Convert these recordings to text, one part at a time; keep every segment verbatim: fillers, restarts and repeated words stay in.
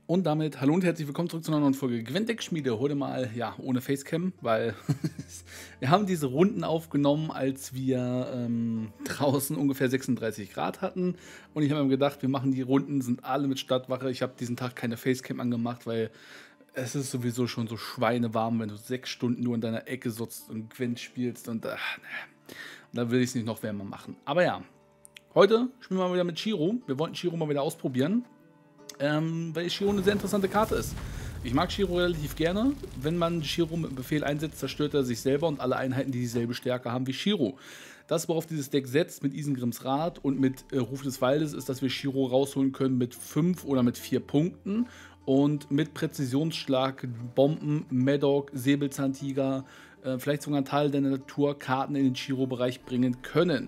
Und damit hallo und herzlich willkommen zurück zu einer neuen Folge Gwentech-Schmiede. Heute mal, ja, ohne Facecam, weil wir haben diese Runden aufgenommen, als wir ähm, draußen ungefähr sechsunddreißig Grad hatten. Und ich habe mir gedacht, wir machen die Runden, sind alle mit Stadtwache. Ich habe diesen Tag keine Facecam angemacht, weil es ist sowieso schon so schweinewarm, wenn du sechs Stunden nur in deiner Ecke sitzt und Gwent spielst. Und, ach, ne. Und da will ich es nicht noch wärmer machen. Aber ja, heute spielen wir mal wieder mit Shiro. Wir wollten Shiro mal wieder ausprobieren. Ähm, weil Shiro eine sehr interessante Karte ist. Ich mag Shiro relativ gerne. Wenn man Shiro mit einem Befehl einsetzt, zerstört er sich selber und alle Einheiten, die dieselbe Stärke haben wie Shiro. Das, worauf dieses Deck setzt mit Isengrims Rat und mit äh, Ruf des Waldes, ist, dass wir Shiro rausholen können mit fünf oder mit vier Punkten und mit Präzisionsschlag, Bomben, Madoc, Säbelzahntiger, äh, vielleicht sogar einen Teil der Natur Karten in den Shiro-Bereich bringen können.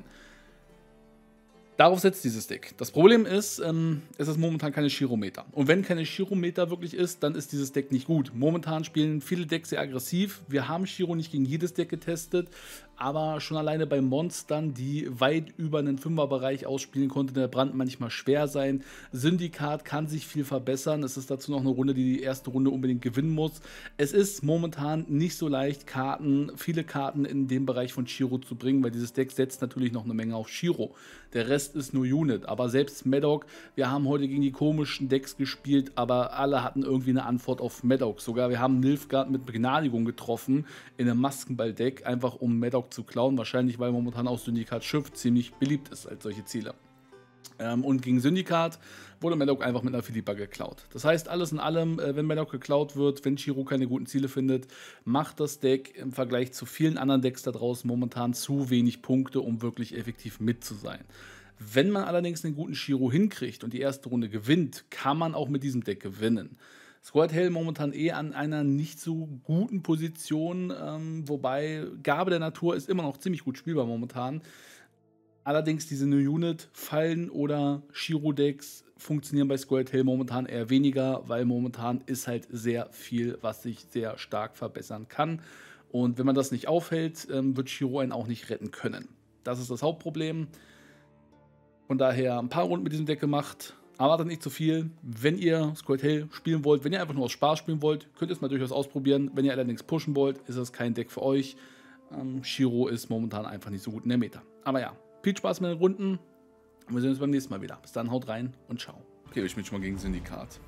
Darauf setzt dieses Deck. Das Problem ist, ähm, es ist momentan keine Shiro-Meta. Und wenn keine Shiro-Meta wirklich ist, dann ist dieses Deck nicht gut. Momentan spielen viele Decks sehr aggressiv. Wir haben Shiro nicht gegen jedes Deck getestet, aber schon alleine bei Monstern, die weit über einen Fünfer-Bereich ausspielen, konnte der Brand manchmal schwer sein. Syndikat kann sich viel verbessern. Es ist dazu noch eine Runde, die die erste Runde unbedingt gewinnen muss. Es ist momentan nicht so leicht, Karten, viele Karten in den Bereich von Shiro zu bringen, weil dieses Deck setzt natürlich noch eine Menge auf Shiro. Der Rest ist nur Unit, aber selbst Madoc, wir haben heute gegen die komischen Decks gespielt, aber alle hatten irgendwie eine Antwort auf Madoc. Sogar wir haben Nilfgaard mit Begnadigung getroffen in einem Maskenball-Deck, einfach um Madoc zu klauen, wahrscheinlich weil momentan auch Syndikat Schiff ziemlich beliebt ist als solche Ziele. Ähm, und gegen Syndikat wurde Madoc einfach mit einer Philippa geklaut. Das heißt, alles in allem, äh, wenn Madoc geklaut wird, wenn Shiro keine guten Ziele findet, macht das Deck im Vergleich zu vielen anderen Decks da draußen momentan zu wenig Punkte, um wirklich effektiv mit zu sein. Wenn man allerdings einen guten Shiro hinkriegt und die erste Runde gewinnt, kann man auch mit diesem Deck gewinnen. Squad Hell momentan eh an einer nicht so guten Position, ähm, wobei Gabe der Natur ist immer noch ziemlich gut spielbar momentan. Allerdings diese New Unit Fallen oder Shiro-Decks funktionieren bei Squad Hell momentan eher weniger, weil momentan ist halt sehr viel, was sich sehr stark verbessern kann. Und wenn man das nicht aufhält, ähm, wird Shiro einen auch nicht retten können. Das ist das Hauptproblem. Von daher ein paar Runden mit diesem Deck gemacht. Erwartet nicht zu viel. Wenn ihr Squad Hell spielen wollt, wenn ihr einfach nur aus Spaß spielen wollt, könnt ihr es mal durchaus ausprobieren. Wenn ihr allerdings pushen wollt, ist es kein Deck für euch. Ähm, Shiro ist momentan einfach nicht so gut in der Meta. Aber ja, viel Spaß mit den Runden. Und wir sehen uns beim nächsten Mal wieder. Bis dann, haut rein und ciao. Okay, ich bin schon mal gegen Syndikat.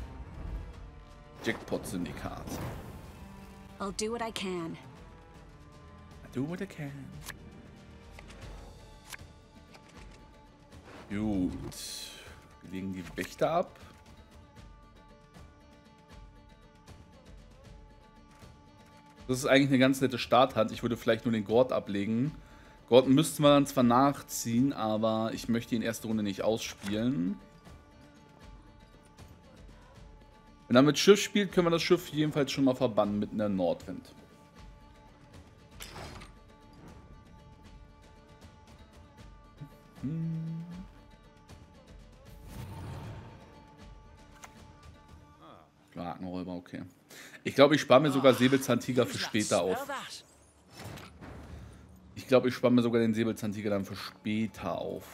Jackpot-Syndikat. I'll do what I can. I do what I can. Gut. Wir legen die Wächter ab. Das ist eigentlich eine ganz nette Starthand. Ich würde vielleicht nur den Gord ablegen. Gord müssten wir dann zwar nachziehen, aber ich möchte ihn erste Runde nicht ausspielen. Wenn er mit Schiff spielt, können wir das Schiff jedenfalls schon mal verbannen mit einer Nordwind. Hm. Krakenräuber, okay. Ich glaube, ich spare mir sogar Säbelzahntiger für später auf. Ich glaube, ich spare mir sogar den Säbelzahntiger dann für später auf.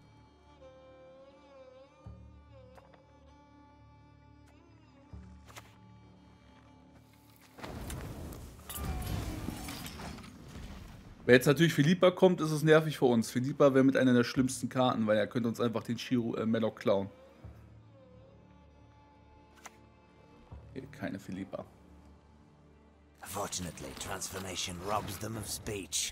Wenn jetzt natürlich Philippa kommt, ist es nervig für uns. Philippa wäre mit einer der schlimmsten Karten, weil er könnte uns einfach den Shiro äh, Madoc klauen. Okay, keine Philippa. Fortunately, transformation robs them of speech.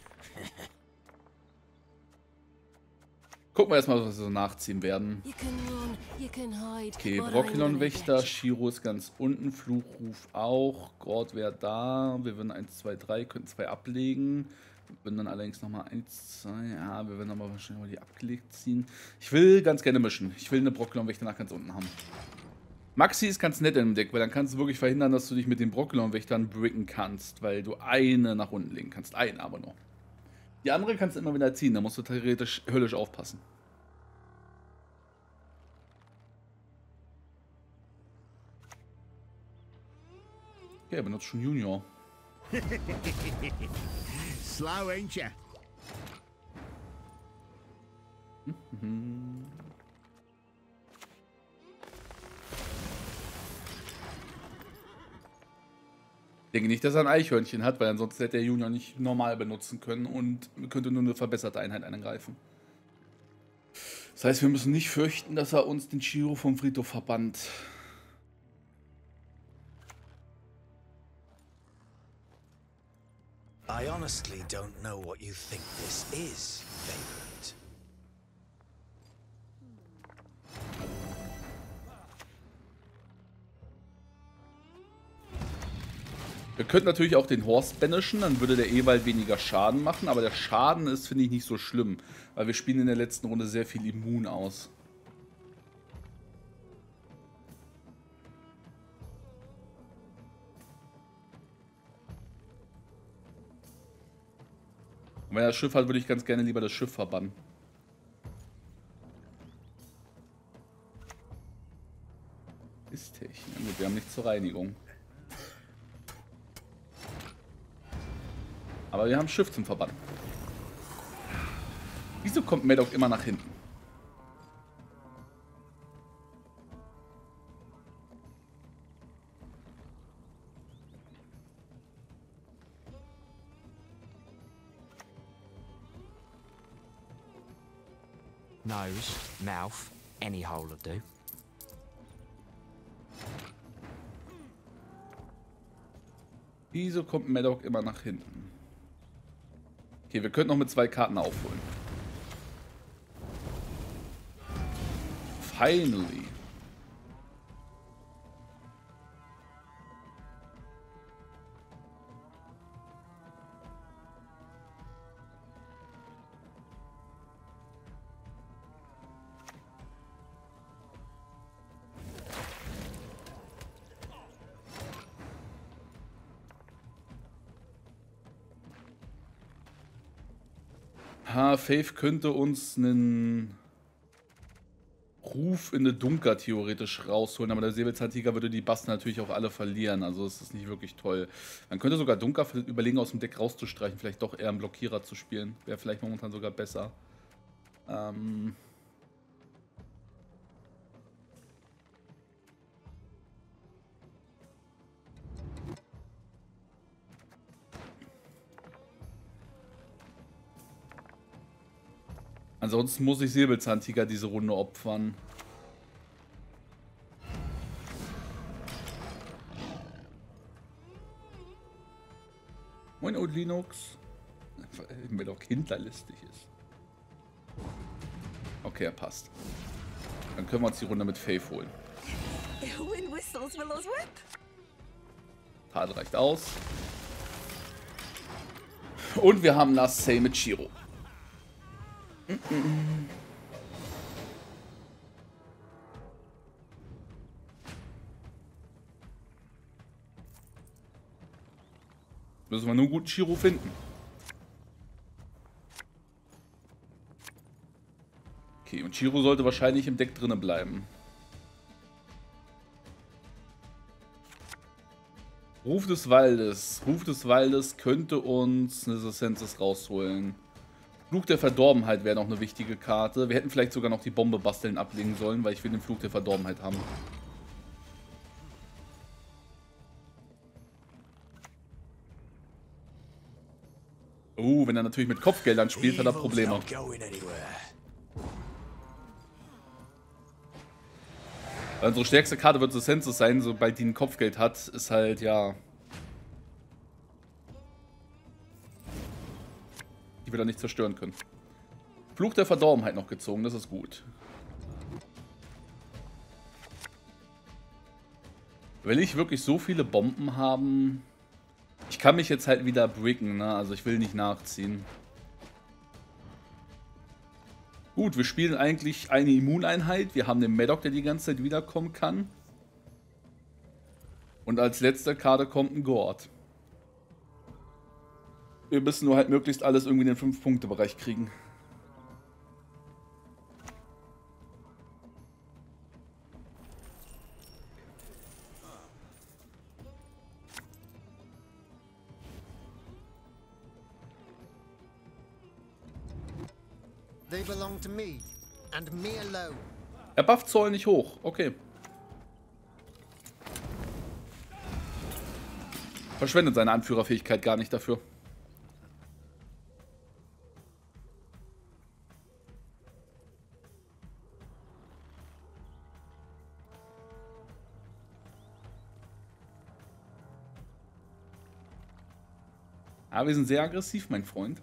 Gucken wir erstmal, was wir so nachziehen werden. Okay, Brokilon-Wächter, Shiro ist ganz unten, Fluchruf auch, Gord wäre da, wir würden eins, zwei, drei, könnten zwei ablegen. Wir würden dann allerdings nochmal eins, zwei, ja, wir werden aber wahrscheinlich mal die abgelegt ziehen. Ich will ganz gerne mischen. Ich will eine Brokilon-Wächter nach ganz unten haben. Maxi ist ganz nett in dem Deck, weil dann kannst du wirklich verhindern, dass du dich mit den Brokilon-Wächtern bricken kannst, weil du eine nach unten legen kannst. Eine aber nur. Die andere kannst du immer wieder ziehen, da musst du theoretisch höllisch aufpassen. Okay, er benutzt schon Junior. Slow, ain't ya? Mhm. denke nicht, dass er ein Eichhörnchen hat, weil ansonsten hätte der Junior nicht normal benutzen können und könnte nur eine verbesserte Einheit angreifen. Das heißt, wir müssen nicht fürchten, dass er uns den Chiro vom Friedhof verbannt. I honestly don't know what you think this is, Vagrant. Wir könnten natürlich auch den Horst banishen, dann würde der Ewald weniger Schaden machen, aber der Schaden ist, finde ich, nicht so schlimm, weil wir spielen in der letzten Runde sehr viel immun aus. Und wenn er das Schiff hat, würde ich ganz gerne lieber das Schiff verbannen. Ist Technik. Gut, wir haben nichts zur Reinigung. Aber wir haben Schiff zum Verbannen. Wieso kommt Maddock immer nach hinten? Nose, mouth, any hole will do. Wieso kommt Maddock immer nach hinten? Okay, wir könnten noch mit zwei Karten aufholen. Finally. Ha, Faith könnte uns einen Ruf in eine Dunker theoretisch rausholen, aber der Säbelzahntiger würde die Basten natürlich auch alle verlieren, also es ist nicht wirklich toll. Man könnte sogar Dunker überlegen, aus dem Deck rauszustreichen, vielleicht doch eher einen Blockierer zu spielen. Wäre vielleicht momentan sogar besser. Ähm... Ansonsten muss ich Säbelzahntiger diese Runde opfern. Moin, Old Linux. Weil doch hinterlistig ist. Okay, er passt. Dann können wir uns die Runde mit Faith holen. Tat reicht aus. Und wir haben Last Say mit Chiro. Müssen wir nur einen guten Chiro finden. Okay, und Chiro sollte wahrscheinlich im Deck drinnen bleiben. Ruf des Waldes. Ruf des Waldes könnte uns eine Senses rausholen. Fluch der Verdorbenheit wäre noch eine wichtige Karte. Wir hätten vielleicht sogar noch die Bombe basteln ablegen sollen, weil ich will den Fluch der Verdorbenheit haben. Oh, wenn er natürlich mit Kopfgeldern spielt, hat er Probleme. Unsere stärkste Karte wird The Senses sein, sobald die ein Kopfgeld hat, ist halt, ja... die wir dann nicht zerstören können. Fluch der Verdorbenheit noch gezogen, das ist gut. Will ich wirklich so viele Bomben haben? Ich kann mich jetzt halt wieder bricken, ne? Also ich will nicht nachziehen. Gut, wir spielen eigentlich eine Immuneinheit. Wir haben den Maddock, der die ganze Zeit wiederkommen kann. Und als letzte Karte kommt ein Gord. Wir müssen nur halt möglichst alles irgendwie in den fünf Punkte Bereich kriegen. They belong to me and me alone. Er bufft Zoll nicht hoch. Okay. Verschwendet seine Anführerfähigkeit gar nicht dafür. Aber wir sind sehr aggressiv, mein Freund.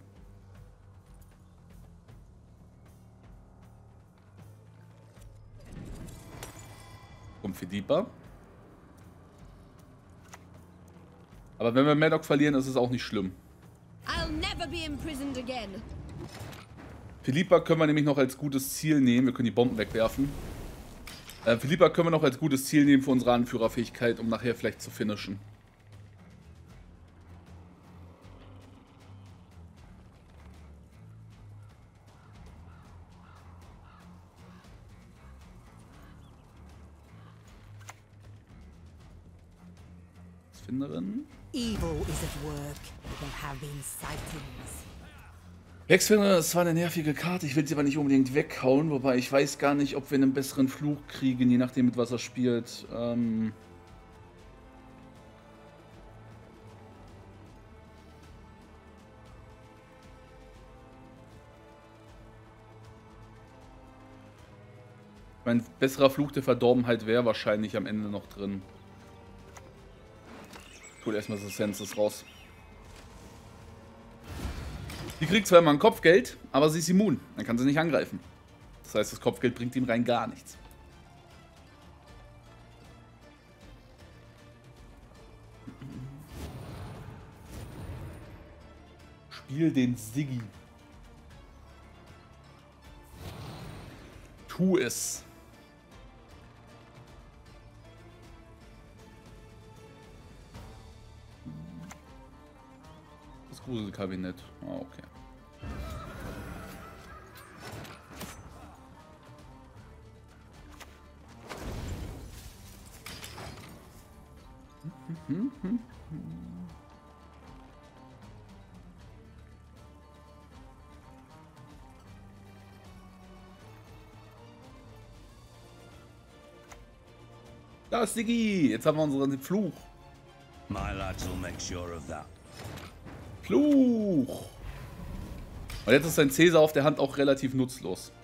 Kommt für Deeper. Aber wenn wir Maddock verlieren, ist es auch nicht schlimm. I'll never be imprisoned again. Philippa können wir nämlich noch als gutes Ziel nehmen. Wir können die Bomben wegwerfen. Äh, Philippa können wir noch als gutes Ziel nehmen für unsere Anführerfähigkeit, um nachher vielleicht zu finishen. Finderin. Evil is at work. There have been sightings. Hexfinder ist zwar eine nervige Karte, ich will sie aber nicht unbedingt weghauen, wobei ich weiß gar nicht, ob wir einen besseren Fluch kriegen, je nachdem mit was er spielt. Ähm mein besserer Fluch der Verdorbenheit wäre wahrscheinlich am Ende noch drin. Ich hol erstmal das Senses raus. Die kriegt zwar immer ein Kopfgeld, aber sie ist immun. Dann kann sie nicht angreifen. Das heißt, das Kopfgeld bringt ihm rein gar nichts. Spiel den Siggi. Tu es. Das Gruselkabinett. Ah, okay. Da ist Siggi. Jetzt haben wir unseren Fluch. My lads will make sure of that. Fluch. Und jetzt ist sein Cäsar auf der Hand auch relativ nutzlos.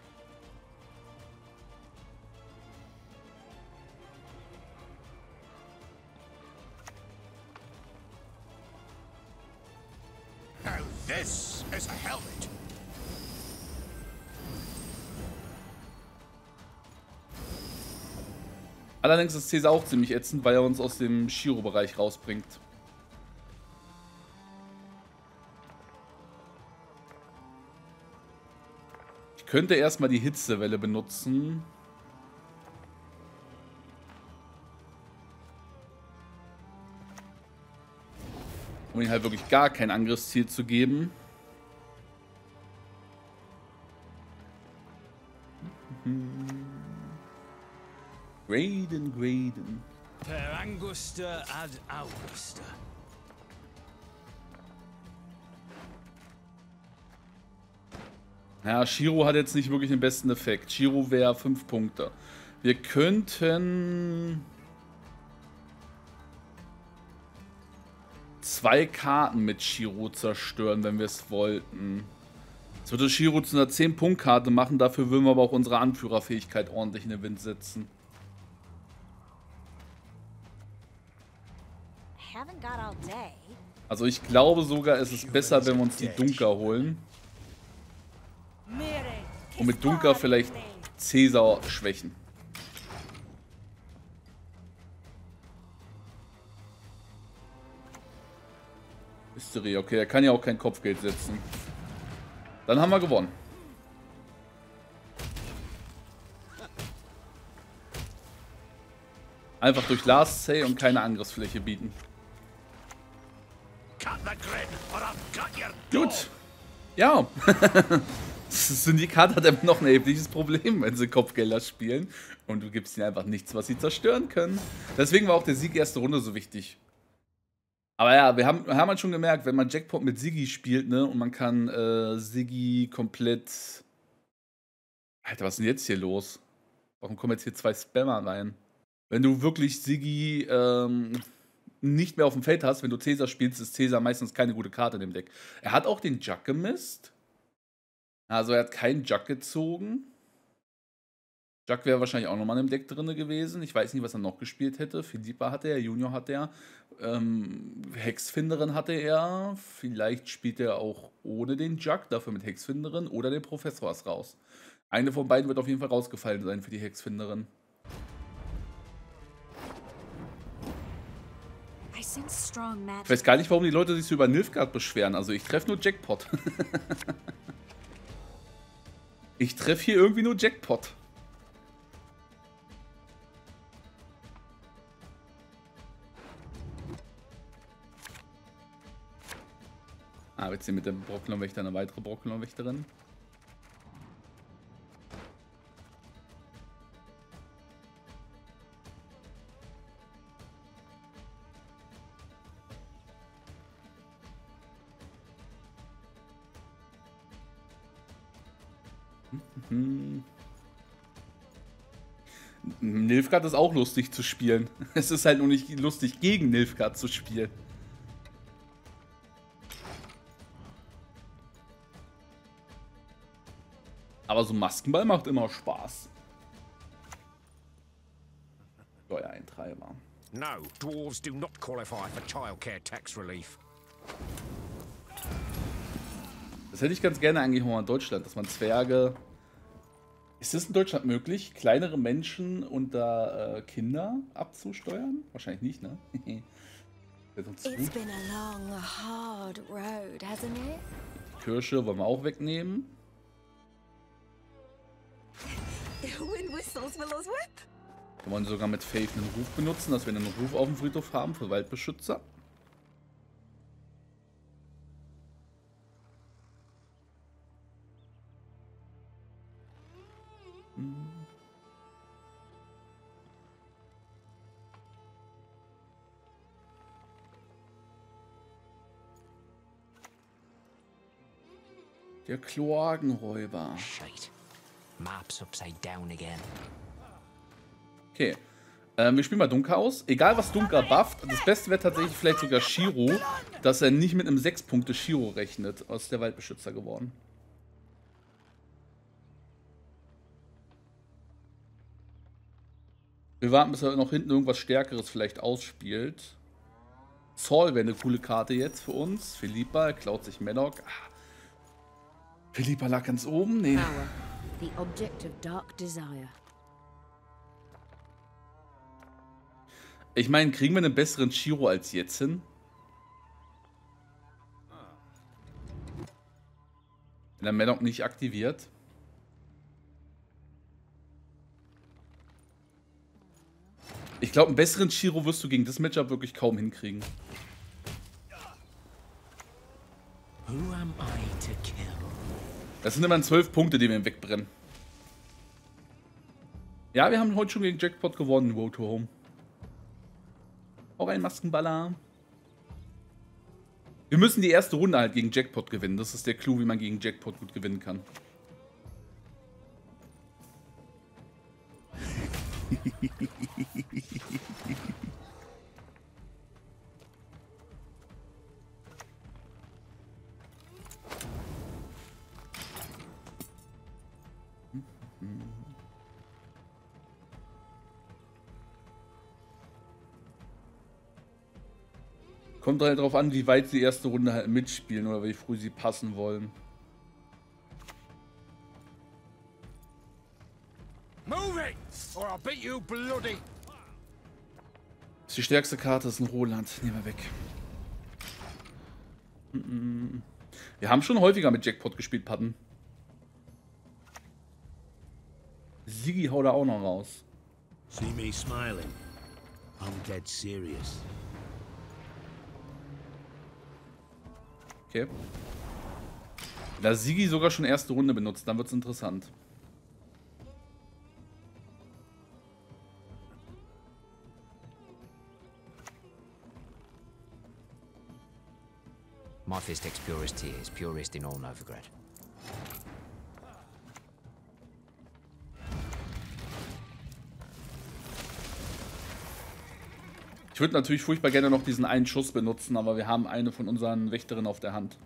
Now this is a helmet. Allerdings ist Cäsar auch ziemlich ätzend, weil er uns aus dem Shiro-Bereich rausbringt. Ich könnte erstmal die Hitzewelle benutzen. Um ihm halt wirklich gar kein Angriffsziel zu geben. Graden, Graden. Per Angusta ad Augusta. Ja, Shiro hat jetzt nicht wirklich den besten Effekt. Shiro wäre fünf Punkte. Wir könnten zwei Karten mit Shiro zerstören, wenn wir es wollten. Das würde Shiro zu einer zehn Punkt Karte machen, dafür würden wir aber auch unsere Anführerfähigkeit ordentlich in den Wind setzen. Haven't got all day. Also ich glaube sogar, es ist besser, wenn wir uns die Dunker holen. Und mit Dunker vielleicht Cäsar schwächen. Mystery, okay, er kann ja auch kein Kopfgeld setzen. Dann haben wir gewonnen. Einfach durch Last Say und keine Angriffsfläche bieten. Gut. Ja. Das Syndikat hat immer noch ein erhebliches Problem, wenn sie Kopfgelder spielen. Und du gibst ihnen einfach nichts, was sie zerstören können. Deswegen war auch der Sieg erste Runde so wichtig. Aber ja, wir haben, wir haben halt schon gemerkt, wenn man Jackpot mit Siggi spielt, ne, und man kann äh, Siggi komplett... Alter, was ist denn jetzt hier los? Warum kommen jetzt hier zwei Spammer rein? Wenn du wirklich Siggi ähm, nicht mehr auf dem Feld hast, wenn du Caesar spielst, ist Caesar meistens keine gute Karte in dem Deck. Er hat auch den Jug gemisst. Also er hat keinen Jug gezogen. Jug wäre wahrscheinlich auch nochmal im Deck drin gewesen. Ich weiß nicht, was er noch gespielt hätte. Philippa hatte er, Junior hatte er. Ähm, Hexfinderin hatte er. Vielleicht spielt er auch ohne den Jug, dafür mit Hexfinderin oder den Professor ist raus. Eine von beiden wird auf jeden Fall rausgefallen sein für die Hexfinderin. I sense strong magic. Ich weiß gar nicht, warum die Leute sich so über Nilfgaard beschweren. Also ich treffe nur Jackpot. Ich treffe hier irgendwie nur Jackpot. Ah, jetzt hier mit dem Brockenwächter eine weitere Brockenwächterin. Hm. Nilfgaard ist auch lustig zu spielen. Es ist halt nur nicht lustig, gegen Nilfgaard zu spielen. Aber so Maskenball macht immer Spaß. Steuereintreiber. No, dwarves do not qualify for childcare tax relief. Das hätte ich ganz gerne eigentlich auch mal in Deutschland, dass man Zwerge... Ist es in Deutschland möglich, kleinere Menschen unter äh, Kinder abzusteuern? Wahrscheinlich nicht, ne? It's been a long, hard road, hasn't it? Kirsche wollen wir auch wegnehmen. Wind whistles Willow's whip. Wir wollen sogar mit Faith einen Ruf benutzen, dass wir einen Ruf auf dem Friedhof haben für Waldbeschützer. Hm. Der Kloakenräuber. Shite. Map's upside down again. Okay. Ähm, wir spielen mal Dunker aus. Egal was Dunker bufft, das Beste wäre tatsächlich vielleicht sogar Shiro, dass er nicht mit einem sechs Punkte Shiro rechnet. Aus der Waldbeschützer geworden. Wir warten, bis er noch hinten irgendwas Stärkeres vielleicht ausspielt. Saul wäre eine coole Karte jetzt für uns. Philippa, er klaut sich Menok. Ah. Philippa lag ganz oben. Nee. Power, the object of dark desire. Ich meine, kriegen wir einen besseren Shiro als jetzt hin? Wenn der Menok nicht aktiviert. Ich glaube, einen besseren Shiro wirst du gegen das Matchup wirklich kaum hinkriegen. Who am I to kill? Das sind immerhin zwölf Punkte, die wir ihm wegbrennen. Ja, wir haben heute schon gegen Jackpot gewonnen, Road to Home. Auch ein Maskenballer. Wir müssen die erste Runde halt gegen Jackpot gewinnen. Das ist der Clou, wie man gegen Jackpot gut gewinnen kann. Kommt halt drauf an, wie weit sie die erste Runde halt mitspielen oder wie früh sie passen wollen. Move it, or I'll beat you bloody. Das ist die stärkste Karte, ist ein Roland. Nehmen wir weg. Wir haben schon häufiger mit Jackpot gespielt, Patten. Sigi haut da auch noch raus. See me smiling? I'm dead serious. Okay. Da Sigi sogar schon erste Runde benutzt, dann wird es interessant. My fist ex purist here is purist in all Novigrad. Ich würde natürlich furchtbar gerne noch diesen einen Schuss benutzen, aber wir haben eine von unseren Wächterinnen auf der Hand.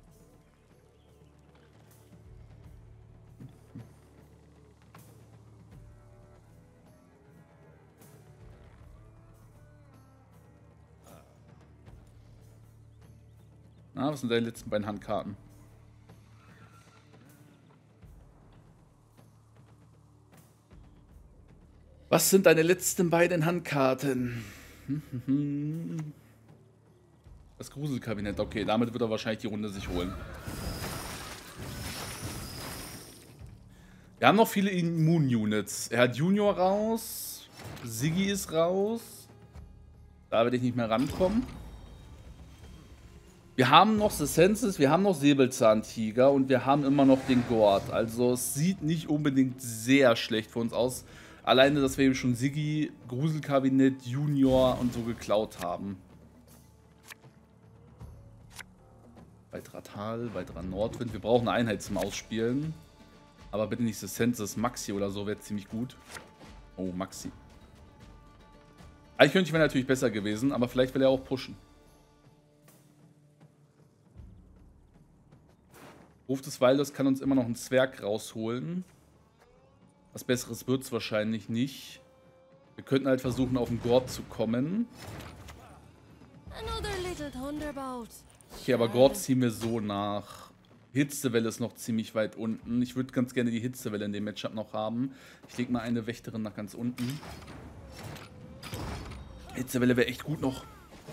Ah, was sind deine letzten beiden Handkarten? Was sind deine letzten beiden Handkarten? Das Gruselkabinett. Okay, damit wird er wahrscheinlich die Runde sich holen. Wir haben noch viele Immun-Units. Er hat Junior raus. Siggi ist raus. Da werde ich nicht mehr rankommen. Wir haben noch The Senses, wir haben noch Säbelzahntiger und wir haben immer noch den Gord. Also es sieht nicht unbedingt sehr schlecht für uns aus. Alleine, dass wir eben schon Siggi, Gruselkabinett, Junior und so geklaut haben. Weiterer Tal, weiterer Nordwind. Wir brauchen eine Einheit zum Ausspielen. Aber bitte nicht The Senses, Maxi oder so wäre ziemlich gut. Oh, Maxi. Eichhörnchen wäre natürlich besser gewesen, aber vielleicht will er auch pushen. Ruf des Waldes kann uns immer noch einen Zwerg rausholen. Was Besseres wird es wahrscheinlich nicht. Wir könnten halt versuchen, auf den Gord zu kommen. Okay, aber Gord ziehen wir so nach. Hitzewelle ist noch ziemlich weit unten. Ich würde ganz gerne die Hitzewelle in dem Matchup noch haben. Ich lege mal eine Wächterin nach ganz unten. Hitzewelle wäre echt gut noch.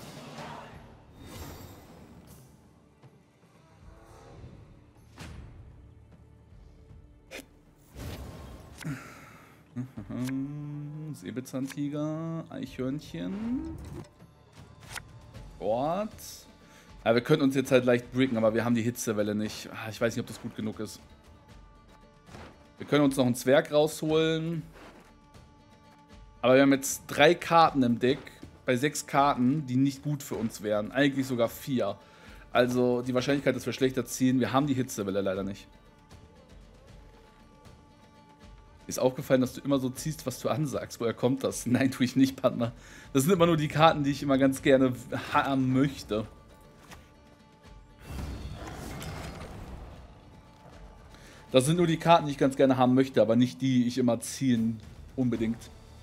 Säbelzahntiger, Eichhörnchen. Gott. Ja, wir könnten uns jetzt halt leicht bricken, aber wir haben die Hitzewelle nicht. Ich weiß nicht, ob das gut genug ist. Wir können uns noch einen Zwerg rausholen. Aber wir haben jetzt drei Karten im Deck. Bei sechs Karten, die nicht gut für uns wären. Eigentlich sogar vier. Also die Wahrscheinlichkeit, dass wir schlechter ziehen, wir haben die Hitzewelle leider nicht. Ist aufgefallen, dass du immer so ziehst, was du ansagst. Woher kommt das? Nein, tue ich nicht, Partner. Das sind immer nur die Karten, die ich immer ganz gerne haben möchte. Das sind nur die Karten, die ich ganz gerne haben möchte, aber nicht die, die ich immer ziehen unbedingt.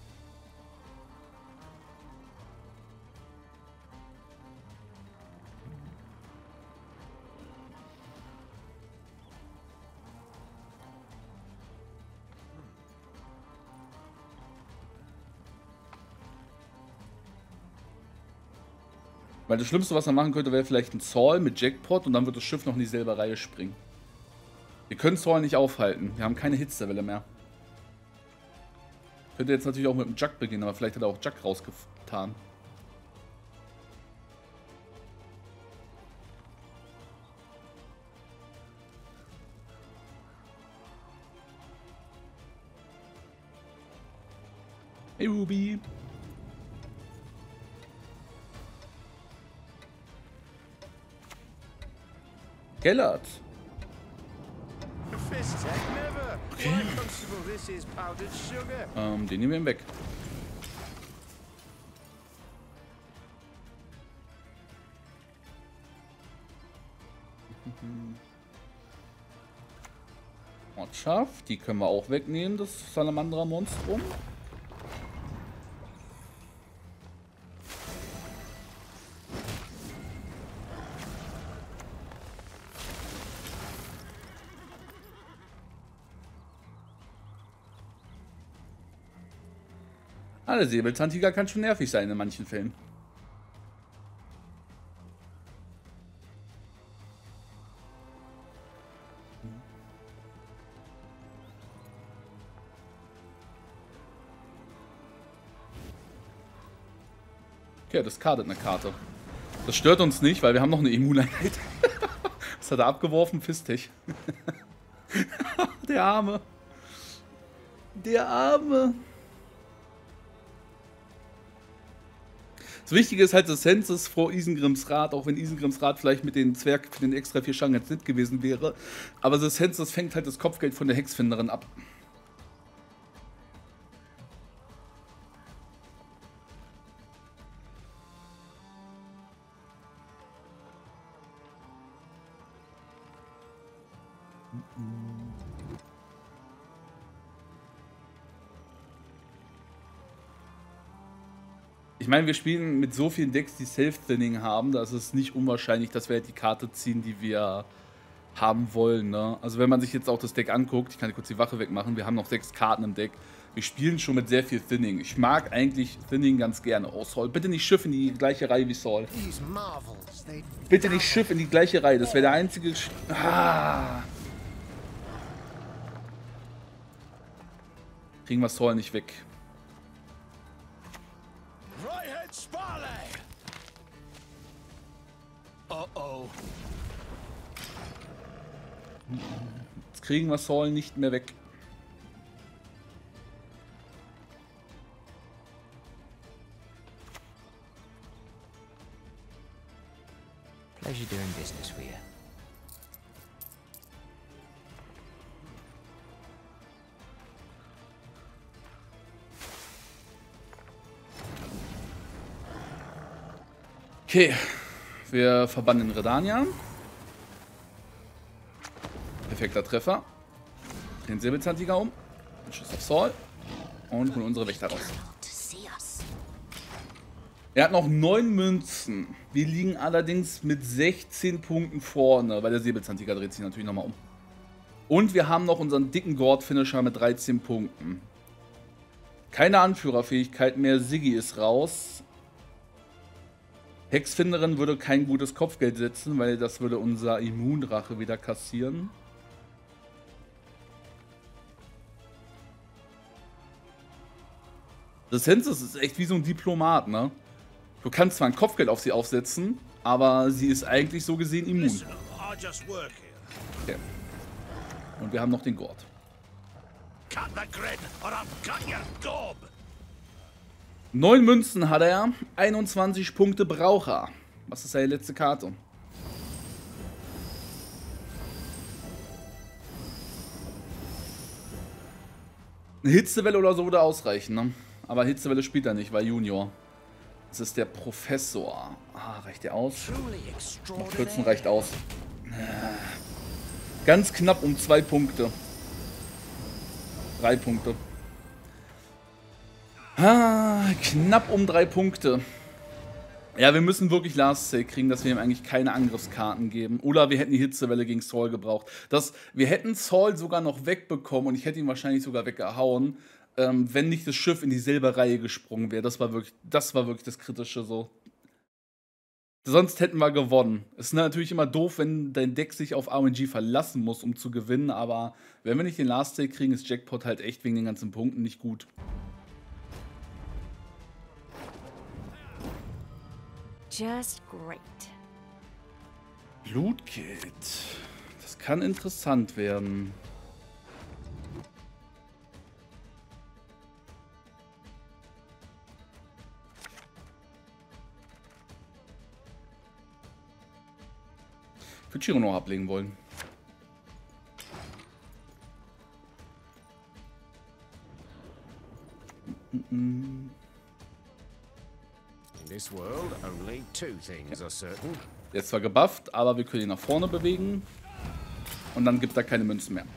Weil das Schlimmste, was man machen könnte, wäre vielleicht ein Saul mit Jackpot und dann wird das Schiff noch in dieselbe Reihe springen. Wir können Saul nicht aufhalten. Wir haben keine Hitzewelle mehr. Könnte jetzt natürlich auch mit dem Jack beginnen, aber vielleicht hat er auch Jack rausgetan. Hey Ruby. Gellert. Okay. Ähm, den nehmen wir ihm weg. Ortschaft, die können wir auch wegnehmen, das Salamandra-Monstrum. Ah, der Säbelzahntiger kann schon nervig sein in manchen Fällen. Okay, das kartet eine Karte. Das stört uns nicht, weil wir haben noch eine Immuneinheit. Was hat er abgeworfen? Fistech. Der Arme. Der Arme. Das Wichtige ist halt, das Senses vor Isengrims Rat, auch wenn Isengrims Rat vielleicht mit den Zwerg für den extra vier Schaden jetzt nicht gewesen wäre. Aber das Senses fängt halt das Kopfgeld von der Hexfinderin ab. Ich meine, wir spielen mit so vielen Decks, die Self-Thinning haben, da ist es nicht unwahrscheinlich, dass wir halt die Karte ziehen, die wir haben wollen. Ne? Also wenn man sich jetzt auch das Deck anguckt, ich kann kurz die Wache wegmachen, wir haben noch sechs Karten im Deck. Wir spielen schon mit sehr viel Thinning. Ich mag eigentlich Thinning ganz gerne. Oh, Saul, bitte nicht Schiff in die gleiche Reihe wie Saul. Bitte nicht Schiff in die gleiche Reihe, das wäre der einzige... Sch ah. Kriegen wir Saul nicht weg. Uh-oh. Jetzt kriegen wir Saul nicht mehr weg. Pleasure doing business with you. Okay, wir verbannen Redania. Perfekter Treffer. Den Säbelzahntiger um. Ein Schuss auf Saul. Und holen unsere Wächter raus. Er hat noch neun Münzen. Wir liegen allerdings mit sechzehn Punkten vorne, weil der Säbelzahntiger dreht sich natürlich nochmal um. Und wir haben noch unseren dicken Gord-Finisher mit dreizehn Punkten. Keine Anführerfähigkeit mehr. Siggi ist raus. Hexfinderin würde kein gutes Kopfgeld setzen, weil das würde unser Immunrache wieder kassieren. Das Senses ist echt wie so ein Diplomat, ne? Du kannst zwar ein Kopfgeld auf sie aufsetzen, aber sie ist eigentlich so gesehen immun. Okay. Und wir haben noch den Gord. Neun Münzen hat er, einundzwanzig Punkte braucht er. Was ist seine letzte Karte? Eine Hitzewelle oder so würde ausreichen, ne? Aber Hitzewelle spielt er nicht, weil Junior. Das ist der Professor. Ah, reicht der aus? Noch vierzehn reicht aus. Ganz knapp um zwei Punkte. Drei Punkte. Ah, knapp um drei Punkte. Ja, wir müssen wirklich Last Sale kriegen, dass wir ihm eigentlich keine Angriffskarten geben. Oder wir hätten die Hitzewelle gegen Saul gebraucht. Das, wir hätten Saul sogar noch wegbekommen und ich hätte ihn wahrscheinlich sogar weggehauen, ähm, wenn nicht das Schiff in die Silberreihe gesprungen wäre. Das war wirklich, das war wirklich das Kritische so. Sonst hätten wir gewonnen. Es ist natürlich immer doof, wenn dein Deck sich auf R N G verlassen muss, um zu gewinnen. Aber wenn wir nicht den Last Sale kriegen, ist Jackpot halt echt wegen den ganzen Punkten nicht gut. Just great. Blutkit. Das kann interessant werden. Ich würde Chiro noch ablegen wollen. In this world, only two things are certain. Der ist zwar gebufft, aber wir können ihn nach vorne bewegen. Und dann gibt er keine Münzen mehr.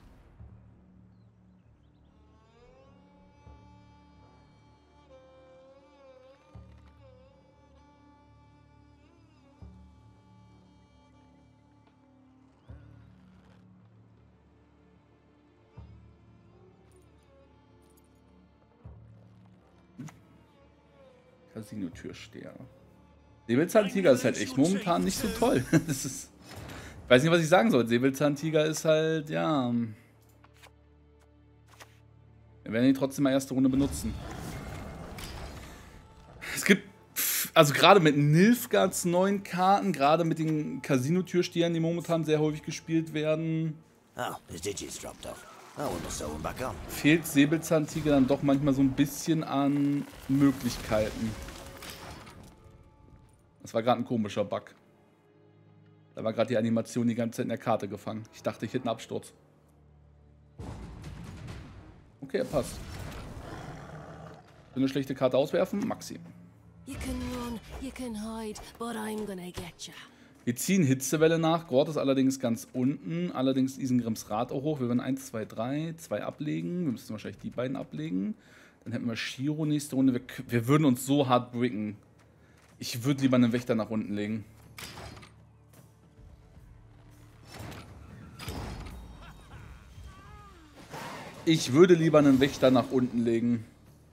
Casino-Türsteher. Säbelzahntiger ist halt echt momentan nicht so toll. Das ist, ich weiß nicht, was ich sagen soll. Säbelzahntiger ist halt, ja. Wir werden ihn trotzdem mal erste Runde benutzen. Es gibt, also gerade mit Nilfgaards neuen Karten, gerade mit den Casino-Türstehern, die momentan sehr häufig gespielt werden, Oh, his digits dropped off. Oh, we must sew them back on. fehlt Säbelzahntiger dann doch manchmal so ein bisschen an Möglichkeiten. Das war gerade ein komischer Bug. Da war gerade die Animation die ganze Zeit in der Karte gefangen. Ich dachte, ich hätte einen Absturz. Okay, er passt. So eine schlechte Karte auswerfen? Maxi. You can run, you can hide, but I'm gonna get ya. Wir ziehen Hitzewelle nach. Gort ist allerdings ganz unten. Allerdings Isengrims Rat auch hoch. Wir werden eins, zwei, drei, zwei ablegen. Wir müssen wahrscheinlich die beiden ablegen. Dann hätten wir Shiro nächste Runde. Wir, wir würden uns so hart bricken. Ich würde lieber einen Wächter nach unten legen. Ich würde lieber einen Wächter nach unten legen.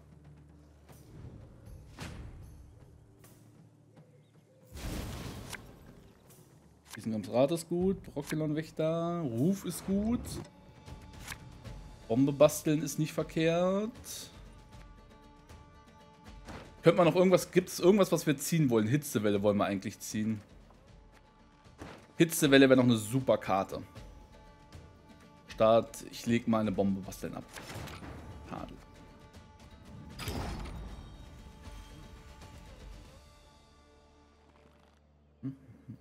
Isengrims Rat ist gut. Brokilon Wächter. Ruf ist gut. Bombe basteln ist nicht verkehrt. Könnte man noch irgendwas, gibt es irgendwas, was wir ziehen wollen? Hitzewelle wollen wir eigentlich ziehen. Hitzewelle wäre noch eine super Karte. Start, ich lege mal eine Bombe basteln ab. Tadel. Hm.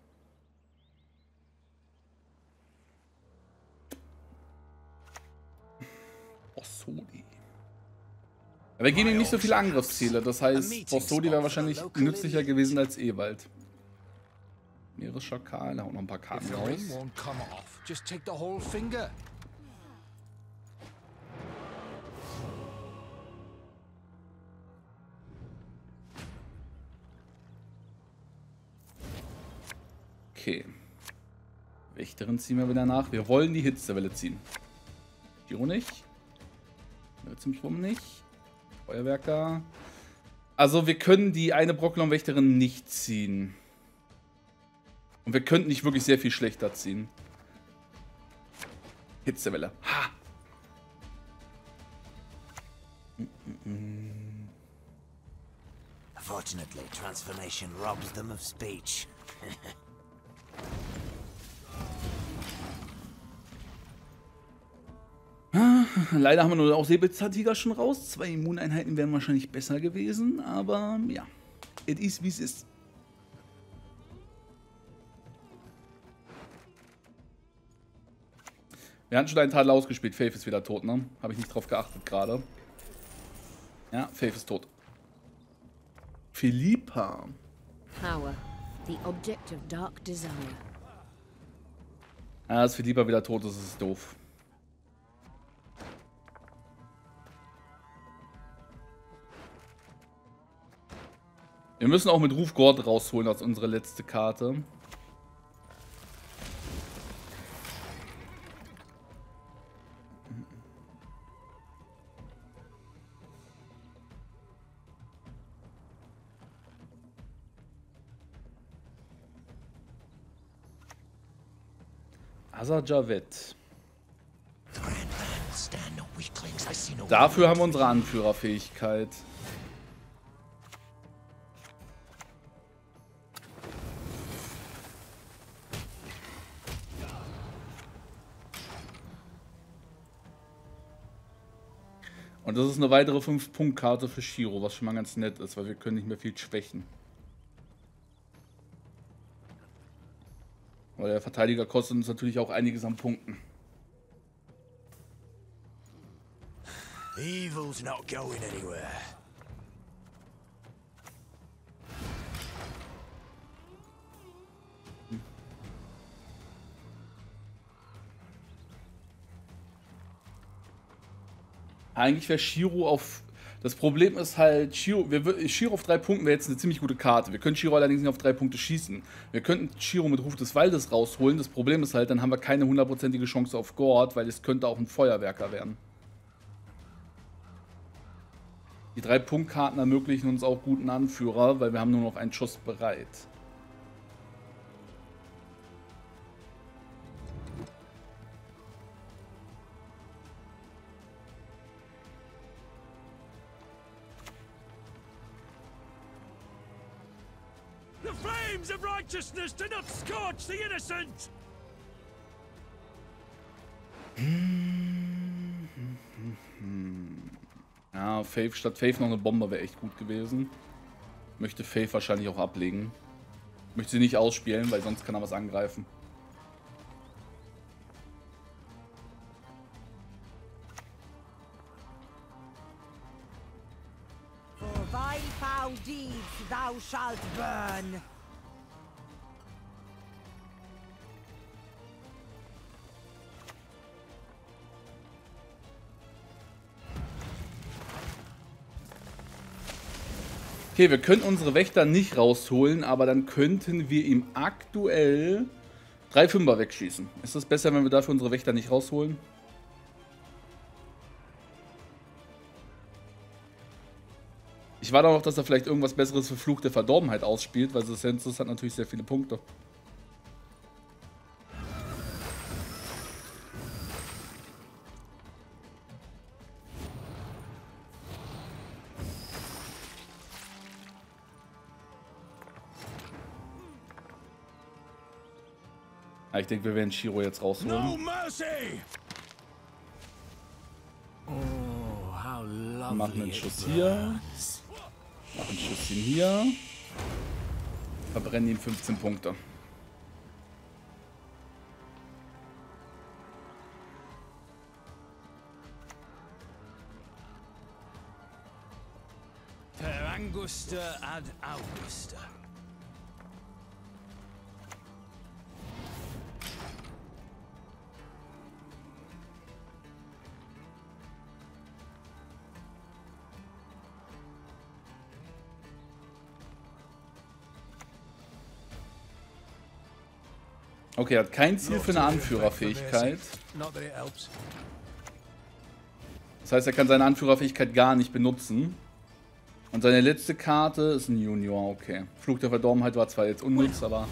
Bossodi. Aber wir geben ihm nicht so viele Angriffsziele. Das heißt, Bossodi wäre wahrscheinlich nützlicher gewesen als Ewald. Meeresschakal, da haut noch ein paar Karten raus. Okay. Wächterin ziehen wir wieder nach. Wir wollen die Hitzewelle ziehen. Shiro nicht. Zum Schwumm nicht. Feuerwerker. Also wir können die eine Brokilon-Wächterin nicht ziehen. Und wir könnten nicht wirklich sehr viel schlechter ziehen. Hitzewelle. Ha! Fortunately, transformation robs them of speech. Leider haben wir nur auch Säbelzahntiger schon raus. Zwei Immuneinheiten wären wahrscheinlich besser gewesen, aber ja, it is wie es ist. Wir hatten schon einen Tadel ausgespielt. Faith ist wieder tot, ne? Habe ich nicht drauf geachtet gerade. Ja, Faith ist tot. Philippa. Power, the object of dark desire. Ja, dass Philippa wieder tot ist, ist doof. Wir müssen auch mit Ruf Gord rausholen als unsere letzte Karte. Azar Javed. Dafür haben wir unsere Anführerfähigkeit. Und das ist eine weitere fünf Punkt Karte für Shiro, was schon mal ganz nett ist, weil wir können nicht mehr viel schwächen. Weil der Verteidiger kostet uns natürlich auch einiges an Punkten. Evil's not going anywhere. Eigentlich wäre Shiro auf... Das Problem ist halt, Shiro, wir, Shiro auf drei Punkten wäre jetzt eine ziemlich gute Karte. Wir können Shiro allerdings nicht auf drei Punkte schießen. Wir könnten Shiro mit Ruf des Waldes rausholen. Das Problem ist halt, dann haben wir keine hundertprozentige Chance auf Gord, weil es könnte auch ein Feuerwerker werden. Die drei Punkt Karten ermöglichen uns auch guten Anführer, weil wir haben nur noch einen Schuss bereit. The flames of righteousness do not scorch the innocent! Ja, Faith statt Faith noch eine Bombe wäre echt gut gewesen. Möchte Faith wahrscheinlich auch ablegen. Möchte sie nicht ausspielen, weil sonst kann er was angreifen. For thy foul deeds thou shalt burn. Okay, wir können unsere Wächter nicht rausholen, aber dann könnten wir ihm aktuell drei Fünfer wegschießen. Ist das besser, wenn wir dafür unsere Wächter nicht rausholen? Ich warte auch, dass er vielleicht irgendwas Besseres für Fluch der Verdorbenheit ausspielt, weil Census hat natürlich sehr viele Punkte. Ich denke, wir werden Shiro jetzt rausholen. No mercy! Oh, how lovely. Machen einen Schuss hier. Machen einen Schuss hier. Verbrennen ihm fünfzehn Punkte. Per Angusta ad Augusta. Okay, er hat kein Ziel für eine Anführerfähigkeit. Das heißt, er kann seine Anführerfähigkeit gar nicht benutzen. Und seine letzte Karte ist ein Junior, okay. Fluch der Verdorbenheit war zwar jetzt unnütz, aber...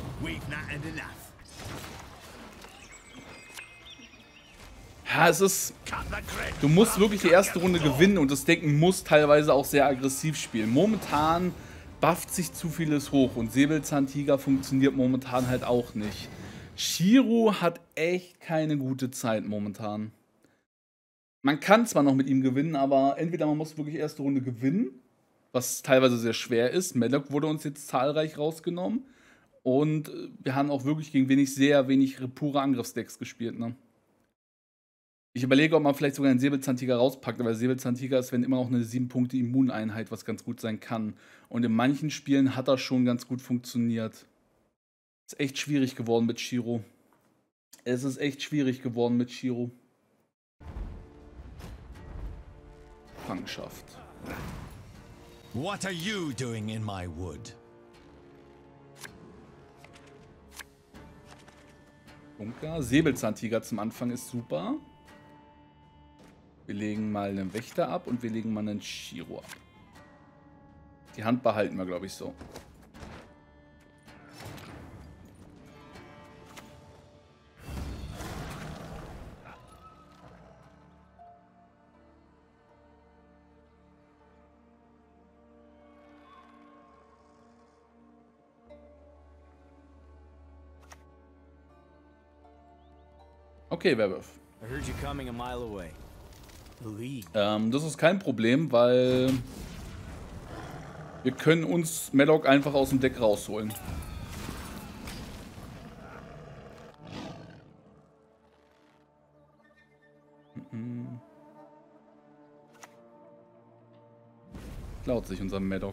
Ja, es ist... Du musst wirklich die erste Runde gewinnen und das Decken muss teilweise auch sehr aggressiv spielen. Momentan bufft sich zu vieles hoch und Säbelzahntiger funktioniert momentan halt auch nicht. Shiro hat echt keine gute Zeit momentan. Man kann zwar noch mit ihm gewinnen, aber entweder man muss wirklich erste Runde gewinnen, was teilweise sehr schwer ist. Medlock wurde uns jetzt zahlreich rausgenommen und wir haben auch wirklich gegen wenig, sehr wenig pure Angriffsdecks gespielt. Ne? Ich überlege, ob man vielleicht sogar einen Säbelzahntiger rauspackt, aber Säbelzahntiger ist wenn immer noch eine sieben Punkte Immuneinheit, was ganz gut sein kann. Und in manchen Spielen hat das schon ganz gut funktioniert. Ist echt schwierig geworden mit Shiro. Es ist echt schwierig geworden mit Shiro. Gefangenschaft. What are you doing in my wood? Bunker. Säbelzahntiger zum Anfang ist super. Wir legen mal einen Wächter ab und wir legen mal einen Shiro ab. Die Hand behalten wir, glaube ich, so. Okay, Werwolf. Ähm, das ist kein Problem, weil wir können uns Medlock einfach aus dem Deck rausholen. Mhm. Klaut sich unser Medlock.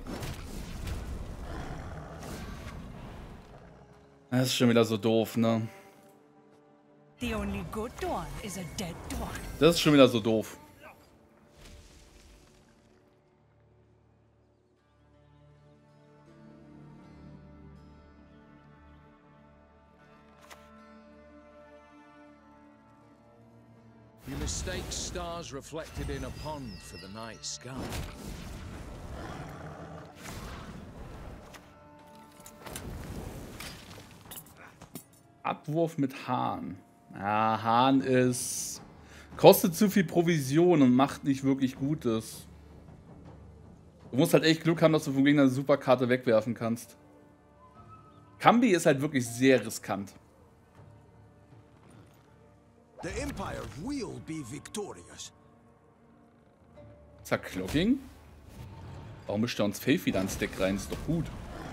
Das ist schon wieder so doof, ne? The only good dawn is a dead dawn. Das ist schon wieder so doof. You mistake stars reflected in a pond for the night sky. Abwurf mit Hahn. Ja, Hahn ist... Kostet zu viel Provision und macht nicht wirklich Gutes. Du musst halt echt Glück haben, dass du vom Gegner eine Superkarte wegwerfen kannst. Kambi ist halt wirklich sehr riskant. The Empire will be victorious. Zerclocking? Warum mischt er uns Faith wieder ins Deck rein? Ist doch gut.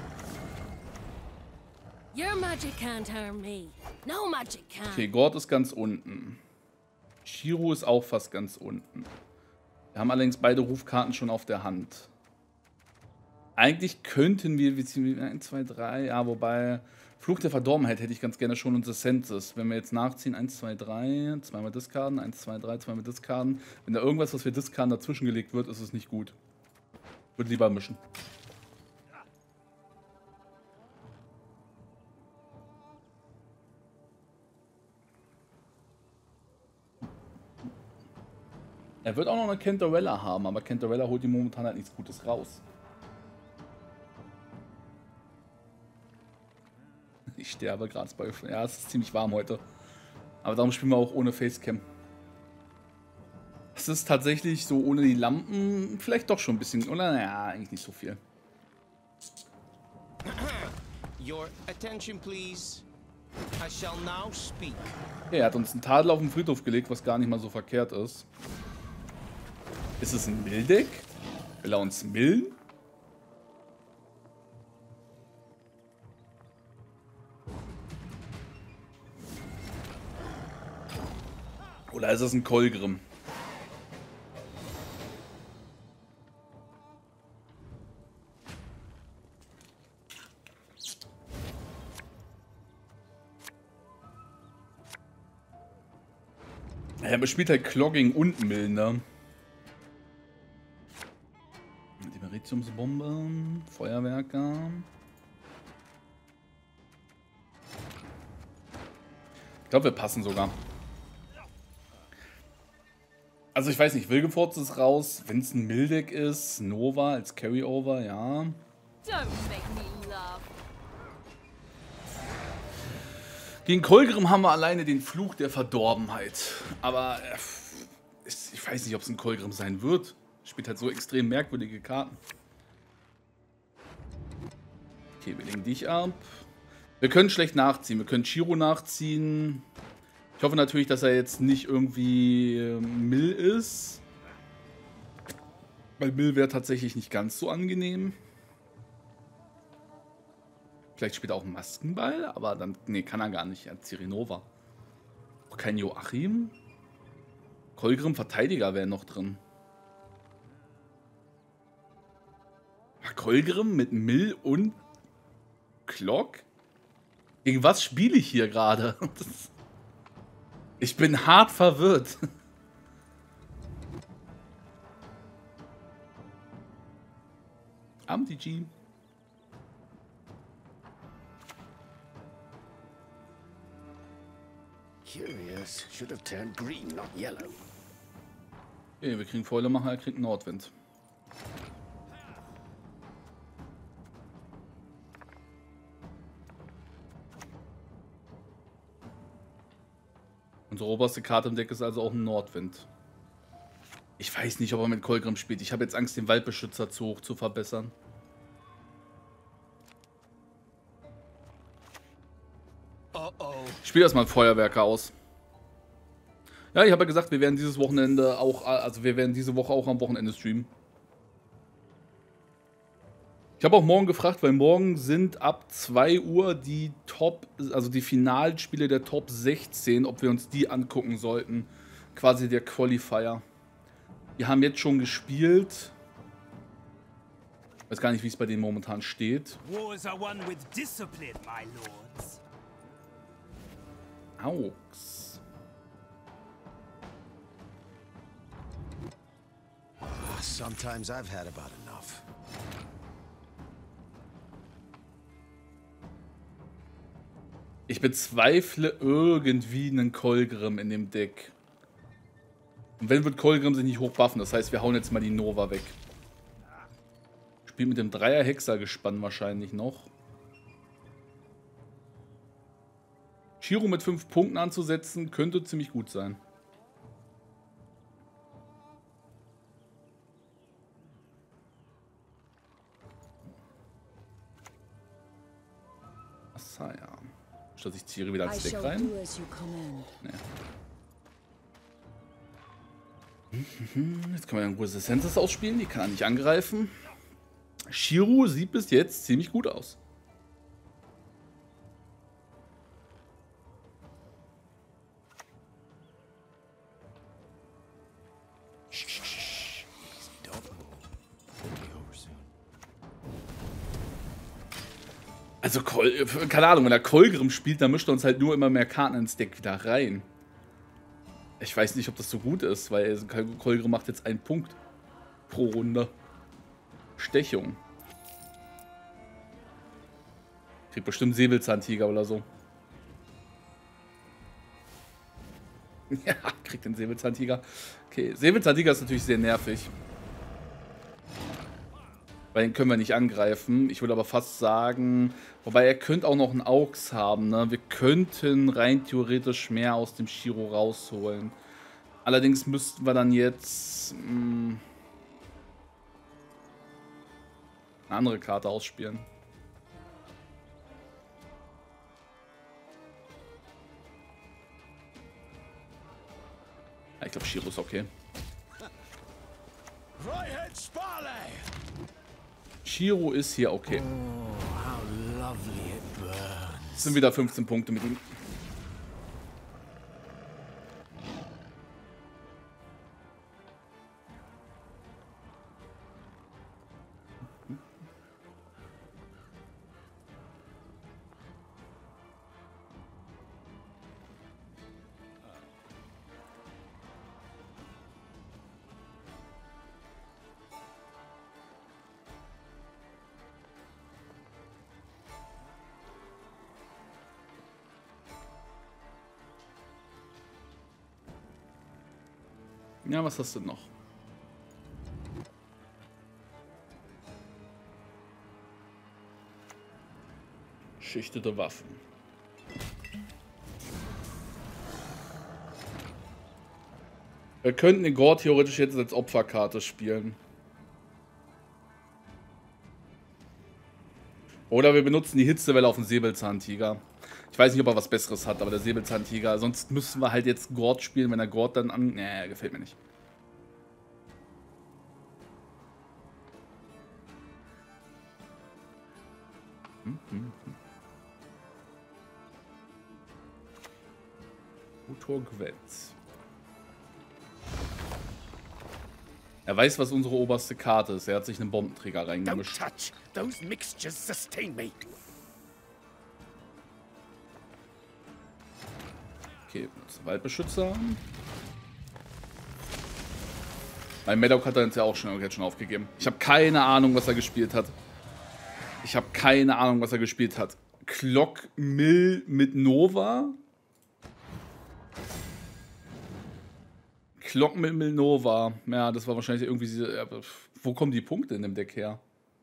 Your magic can't harm me. No magic can. Okay, Gord ist ganz unten. Shiro ist auch fast ganz unten. Wir haben allerdings beide Rufkarten schon auf der Hand. Eigentlich könnten wir, wie ziehen wir eins, zwei, drei, ja, wobei Fluch der Verdorbenheit hätte ich ganz gerne schon unser Census. Wenn wir jetzt nachziehen, eins, zwei, drei, zweimal Diskarden, eins, zwei, drei, zweimal Diskarden. Wenn da irgendwas, was wir Diskarden dazwischen gelegt wird, ist es nicht gut. Würde lieber mischen. Er wird auch noch eine Cantarella haben, aber Cantarella holt ihm momentan halt nichts Gutes raus. Ich sterbe gerade bei... Ja, es ist ziemlich warm heute. Aber darum spielen wir auch ohne Facecam. Es ist tatsächlich so ohne die Lampen vielleicht doch schon ein bisschen... Oder naja, eigentlich nicht so viel. Your attention, please. I shall now speak. Ja, er hat uns einen Tadel auf den Friedhof gelegt, was gar nicht mal so verkehrt ist. Ist es ein Mildeck? Will er uns millen? Oder ist es ein Kolgrim? Er bespielt halt Clogging und Millen, ne? Die Beritiumsbombe, Feuerwerker. Ich glaube, wir passen sogar. Also ich weiß nicht, Wilgefortz ist raus. Wenn es ein Mildeck ist, Nova als Carryover, ja. Don't make me laugh. Gegen Kolgrim haben wir alleine den Fluch der Verdorbenheit. Aber äh, ich weiß nicht, ob es ein Kolgrim sein wird. Spielt halt so extrem merkwürdige Karten. Okay, wir legen dich ab. Wir können schlecht nachziehen. Wir können Shiro nachziehen. Ich hoffe natürlich, dass er jetzt nicht irgendwie äh, Mill ist. Weil Mill wäre tatsächlich nicht ganz so angenehm. Vielleicht spielt er auch einen Maskenball, aber dann, nee, kann er gar nicht. Er hat Cirinova. Auch kein Joachim. Kolgrim Verteidiger wäre noch drin. Kolgrim mit Mill und Clock? Gegen was spiele ich hier gerade? Ich bin hart verwirrt. Am D G. Curious, should have turned green, not yellow. Okay, wir kriegen Fäulemacher, er kriegt Nordwind. Unsere oberste Karte im Deck ist also auch ein Nordwind. Ich weiß nicht, ob er mit Kolgrim spielt. Ich habe jetzt Angst, den Waldbeschützer zu hoch zu verbessern. Ich spiele erstmal Feuerwerker aus. Ja, ich habe ja gesagt, wir werden dieses Wochenende auch, also wir werden diese Woche auch am Wochenende streamen. Ich habe auch morgen gefragt, weil morgen sind ab zwei Uhr die Top, also die Finalspiele der Top sechzehn, ob wir uns die angucken sollten. Quasi der Qualifier. Die haben jetzt schon gespielt. Ich weiß gar nicht, wie es bei denen momentan steht. Wars are won with discipline, my lords. Aux. Sometimes I've had about enough. Ich bezweifle irgendwie einen Kolgrim in dem Deck. Und wenn, wird Kolgrim sich nicht hochbuffen. Das heißt, wir hauen jetzt mal die Nova weg. Spielt mit dem Dreier-Hexer-Gespann wahrscheinlich noch. Shiro mit fünf Punkten anzusetzen, könnte ziemlich gut sein. Ach ja. Statt ich Tiere wieder ins Deck rein. Nee. Jetzt können wir dann Resistences ausspielen, die kann er nicht angreifen. Shiro sieht bis jetzt ziemlich gut aus. Also, keine Ahnung, wenn er Kolgrim spielt, dann mischt er uns halt nur immer mehr Karten ins Deck wieder rein. Ich weiß nicht, ob das so gut ist, weil Kolgrim macht jetzt einen Punkt pro Runde. Stechung. Kriegt bestimmt Säbelzahntiger oder so. Ja, kriegt den Säbelzahntiger. Okay, Säbelzahntiger ist natürlich sehr nervig. Weil den können wir nicht angreifen. Ich würde aber fast sagen, wobei er könnte auch noch einen Aux haben. Ne? Wir könnten rein theoretisch mehr aus dem Shiro rausholen. Allerdings müssten wir dann jetzt mh, eine andere Karte ausspielen. Ja, ich glaube, Shiro ist okay. Shiro ist hier okay. Es sind wieder fünfzehn Punkte mit ihm. Ja, was hast du noch? Schichtete Waffen. Wir könnten den Gore theoretisch jetzt als Opferkarte spielen. Oder wir benutzen die Hitzewelle auf den Säbelzahntiger. Ich weiß nicht, ob er was Besseres hat, aber der Säbelzahntiger. Sonst müssen wir halt jetzt Gord spielen, wenn er Gord dann an... Nee, gefällt mir nicht. Hm, hm, hm. Utor Gwetz. Er weiß, was unsere oberste Karte ist. Er hat sich einen Bombenträger reingemischt. Don't touch. Those mixtures sustain me. Okay, Waldbeschützer. Mein Medoc hat er jetzt ja auch schon, jetzt schon aufgegeben. Ich habe keine Ahnung, was er gespielt hat. Ich habe keine Ahnung, was er gespielt hat. Clock Mill mit Nova. Clock Mill mit Nova. Ja, das war wahrscheinlich irgendwie diese. Ja, wo kommen die Punkte in dem Deck her?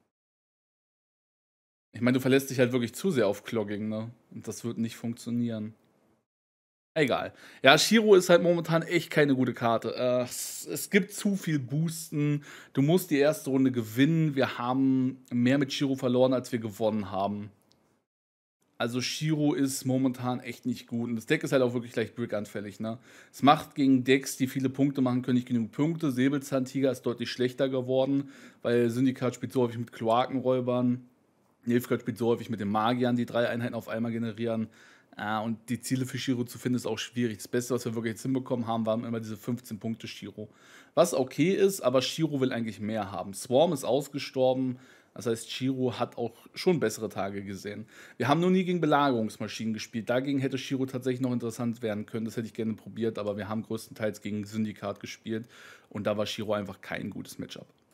Ich meine, du verlässt dich halt wirklich zu sehr auf Clogging, ne? Und das wird nicht funktionieren. Egal. Ja, Shiro ist halt momentan echt keine gute Karte. Äh, es, es gibt zu viel Boosten. Du musst die erste Runde gewinnen. Wir haben mehr mit Shiro verloren, als wir gewonnen haben. Also Shiro ist momentan echt nicht gut. Und das Deck ist halt auch wirklich leicht brickanfällig, ne? Es macht gegen Decks, die viele Punkte machen können, nicht genug Punkte. Säbelzahntiger ist deutlich schlechter geworden, weil Syndikat spielt so häufig mit Kloakenräubern. Nilfgaard spielt so häufig mit den Magiern, die drei Einheiten auf einmal generieren. Ah, und die Ziele für Shiro zu finden, ist auch schwierig. Das Beste, was wir wirklich jetzt hinbekommen haben, waren immer diese fünfzehn Punkte Shiro. Was okay ist, aber Shiro will eigentlich mehr haben. Swarm ist ausgestorben, das heißt, Shiro hat auch schon bessere Tage gesehen. Wir haben nur nie gegen Belagerungsmaschinen gespielt. Dagegen hätte Shiro tatsächlich noch interessant werden können. Das hätte ich gerne probiert, aber wir haben größtenteils gegen Syndikat gespielt. Und da war Shiro einfach kein gutes Matchup.